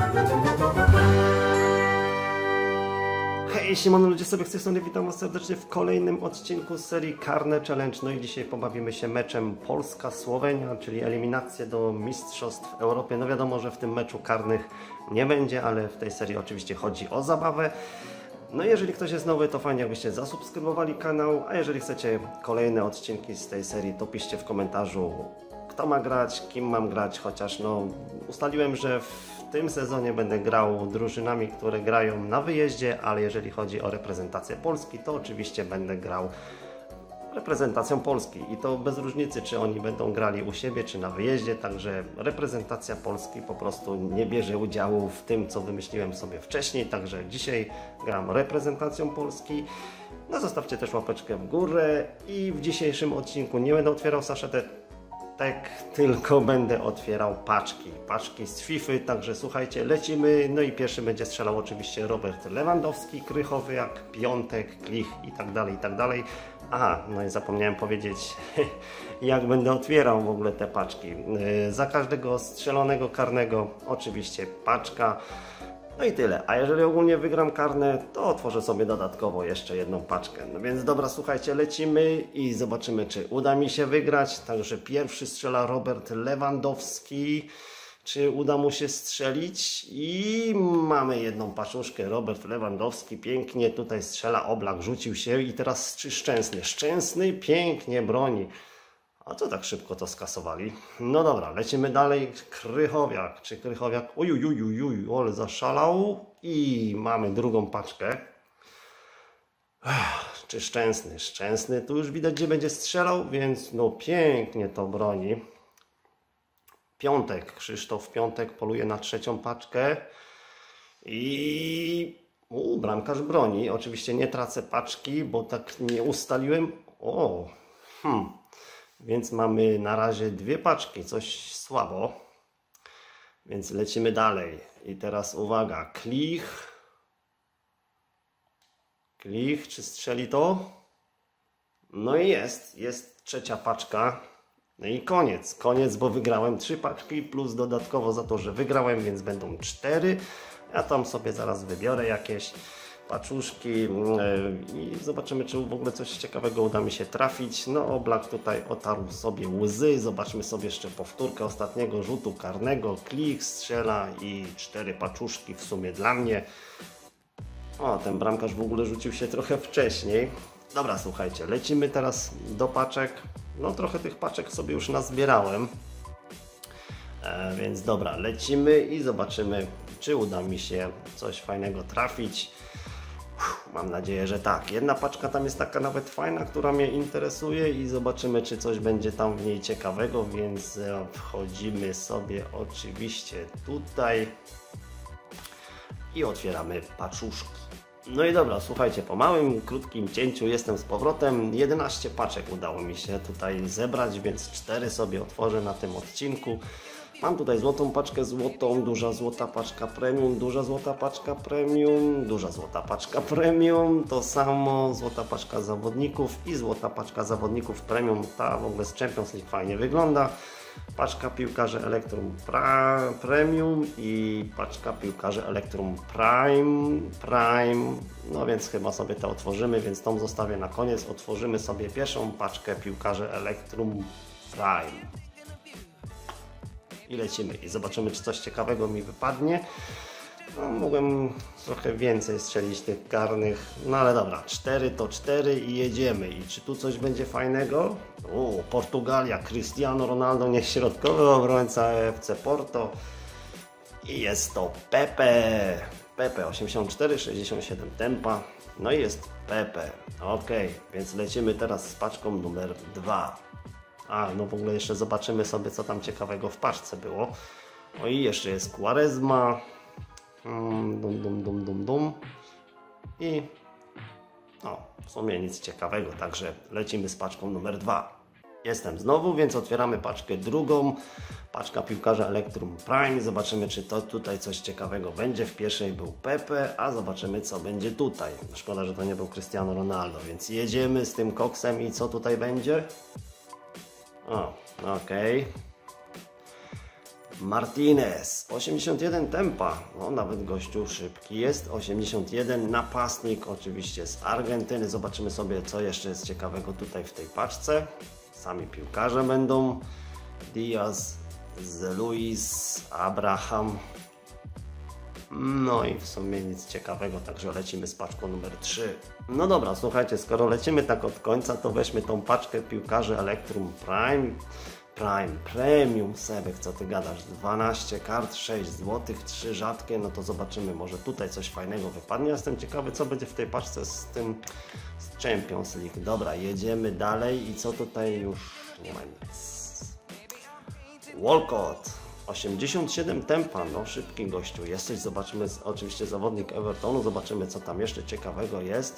Hej, siemano ludzie, sobie z tej strony witam was serdecznie w kolejnym odcinku z serii Karne Challenge. No i dzisiaj pobawimy się meczem Polska-Słowenia, czyli eliminację do Mistrzostw Europy. No wiadomo, że w tym meczu karnych nie będzie, ale w tej serii oczywiście chodzi o zabawę. No i jeżeli ktoś jest nowy, to fajnie jakbyście zasubskrybowali kanał, a jeżeli chcecie kolejne odcinki z tej serii, to piszcie w komentarzu, kto ma grać, kim mam grać, chociaż no ustaliłem, że w tym sezonie będę grał drużynami, które grają na wyjeździe, ale jeżeli chodzi o reprezentację Polski, to oczywiście będę grał reprezentacją Polski i to bez różnicy, czy oni będą grali u siebie, czy na wyjeździe, także reprezentacja Polski po prostu nie bierze udziału w tym, co wymyśliłem sobie wcześniej, także dzisiaj gram reprezentacją Polski. No zostawcie też łapeczkę w górę i w dzisiejszym odcinku nie będę otwierał saszetek, tylko będę otwierał paczki z FIFA, także słuchajcie, lecimy. No i pierwszy będzie strzelał oczywiście Robert Lewandowski, Krychowiak, Piątek, Klich i tak dalej. Aha, no i zapomniałem powiedzieć, jak będę otwierał w ogóle te paczki. Za każdego strzelonego karnego oczywiście paczka. No i tyle, a jeżeli ogólnie wygram karne, to otworzę sobie dodatkowo jeszcze jedną paczkę. No więc dobra, słuchajcie, lecimy i zobaczymy, czy uda mi się wygrać. Także pierwszy strzela Robert Lewandowski. Czy uda mu się strzelić? I mamy jedną paczuszkę. Robert Lewandowski pięknie tutaj strzela, Oblak rzucił się i teraz Szczęsny pięknie broni. A co tak szybko to skasowali? No dobra, lecimy dalej. Krychowiak, ujujujujuj, ale zaszalał. I mamy drugą paczkę. Czy Szczęsny, tu już widać, gdzie będzie strzelał, więc no pięknie to broni. Piątek, Krzysztof Piątek poluje na trzecią paczkę. I bramkarz broni. Oczywiście nie tracę paczki, bo tak nie ustaliłem. Więc mamy na razie dwie paczki, coś słabo. Więc lecimy dalej. I teraz uwaga, Klich, czy strzeli to? No i jest trzecia paczka. No i koniec, bo wygrałem 3 paczki plus dodatkowo za to, że wygrałem, więc będą 4. Ja tam sobie zaraz wybiorę jakieś paczuszki i zobaczymy, czy w ogóle coś ciekawego uda mi się trafić. No Oblak tutaj otarł sobie łzy. Zobaczmy sobie jeszcze powtórkę ostatniego rzutu karnego. Klich strzela i 4 paczuszki w sumie dla mnie. O, ten bramkarz w ogóle rzucił się trochę wcześniej. Dobra, słuchajcie, lecimy teraz do paczek. No trochę tych paczek sobie już nazbierałem. Więc dobra, lecimy i zobaczymy, czy uda mi się coś fajnego trafić. Mam nadzieję, że tak. Jedna paczka tam jest taka nawet fajna, która mnie interesuje i zobaczymy, czy coś będzie tam w niej ciekawego, więc wchodzimy sobie oczywiście tutaj i otwieramy paczuszki. No i dobra, słuchajcie, po małym, krótkim cięciu jestem z powrotem. 11 paczek udało mi się tutaj zebrać, więc 4 sobie otworzę na tym odcinku. Mam tutaj złotą paczkę złotą, duża złota paczka premium, duża złota paczka premium, duża złota paczka premium, to samo, złota paczka zawodników i złota paczka zawodników premium. Ta w ogóle z Champions League fajnie wygląda. Paczka piłkarzy Electrum Premium i paczka piłkarzy Electrum Prime. No więc chyba sobie to otworzymy, więc tą zostawię na koniec. Otworzymy sobie pierwszą paczkę piłkarzy Electrum Prime. I lecimy i zobaczymy, czy coś ciekawego mi wypadnie. No, mogłem trochę więcej strzelić tych karnych, no ale dobra, 4 to 4 i jedziemy. I czy tu coś będzie fajnego? Portugalia, Cristiano Ronaldo, niech środkowy obrońca FC Porto. I jest to Pepe 84, 67 tempa. No i jest Pepe. Ok, więc lecimy teraz z paczką numer 2. No w ogóle jeszcze zobaczymy sobie, co tam ciekawego w paczce było. No i jeszcze jest Quaresma. I w sumie nic ciekawego, także lecimy z paczką numer 2. Jestem znowu, więc otwieramy paczkę drugą. Paczka piłkarza Electrum Prime. Zobaczymy, czy to tutaj coś ciekawego będzie. W pierwszej był Pepe, a zobaczymy, co będzie tutaj. Szkoda, że to nie był Cristiano Ronaldo, więc jedziemy z tym koksem i co tutaj będzie? Okej. Martinez, 81 tempa, no nawet gościu szybki jest, 81 napastnik, oczywiście z Argentyny. Zobaczymy sobie, co jeszcze jest ciekawego tutaj w tej paczce. Sami piłkarze będą, Diaz, Luis, Abraham, no i w sumie nic ciekawego, także lecimy z paczką numer 3. No dobra, słuchajcie, skoro lecimy tak od końca, to weźmy tą paczkę piłkarzy Electrum Premium Sebek, co ty gadasz, 12 kart, 6 zł, 3 rzadkie, no to zobaczymy, może tutaj coś fajnego wypadnie. Jestem ciekawy, co będzie w tej paczce z tym z Champions League. Dobra, jedziemy dalej i co tutaj już nie ma nic. Walcott, 87 tempa, no szybki gościu jesteś, zobaczymy, oczywiście zawodnik Evertonu, zobaczymy, co tam jeszcze ciekawego jest.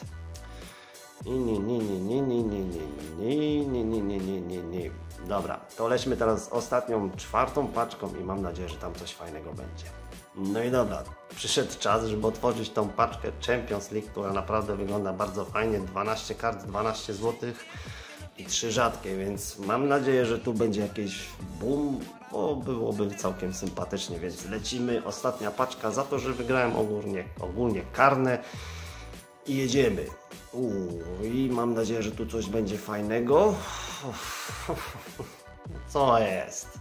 Dobra, to lećmy teraz z ostatnią, 4. paczką i mam nadzieję, że tam coś fajnego będzie. No i dobra, przyszedł czas, żeby otworzyć tą paczkę Champions League, która naprawdę wygląda bardzo fajnie. 12 kart, 12 zł i 3 rzadkie, więc mam nadzieję, że tu będzie jakiś boom, bo byłoby całkiem sympatycznie, więc lecimy. Ostatnia paczka za to, że wygrałem ogólnie karne i jedziemy. I mam nadzieję, że tu coś będzie fajnego. Co jest?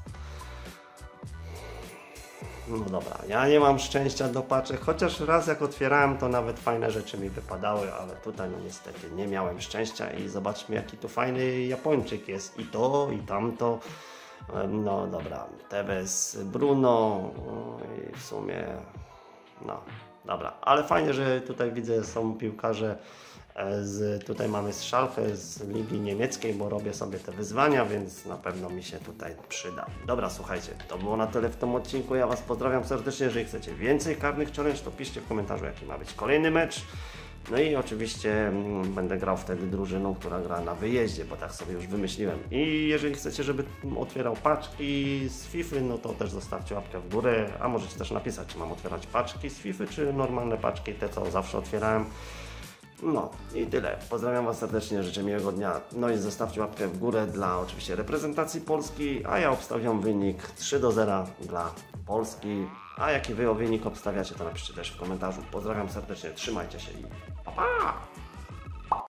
No dobra, ja nie mam szczęścia do paczek, chociaż raz jak otwierałem, to nawet fajne rzeczy mi wypadały, ale tutaj no niestety nie miałem szczęścia i zobaczmy, jaki tu fajny Japończyk jest. I to, i tamto. No dobra, Tevez, Bruno i w sumie no dobra, ale fajnie, że tutaj widzę, są piłkarze tutaj mamy z Schalke, z ligi niemieckiej, bo robię sobie te wyzwania, więc na pewno mi się tutaj przyda. Dobra, słuchajcie, to było na tyle w tym odcinku. Ja Was pozdrawiam serdecznie. Jeżeli chcecie więcej karnych challenge, to piszcie w komentarzu, jaki ma być kolejny mecz. No i oczywiście będę grał wtedy drużyną, która gra na wyjeździe, bo tak sobie już wymyśliłem. I jeżeli chcecie, żeby otwierał paczki z FIFA, no to też zostawcie łapkę w górę, a możecie też napisać, czy mam otwierać paczki z FIFA, czy normalne paczki, te co zawsze otwierałem. No i tyle. Pozdrawiam Was serdecznie, życzę miłego dnia. No i zostawcie łapkę w górę dla oczywiście reprezentacji Polski, a ja obstawiam wynik 3-0 dla Polski. A jaki Wy wynik obstawiacie, to napiszcie też w komentarzu. Pozdrawiam serdecznie, trzymajcie się i pa pa!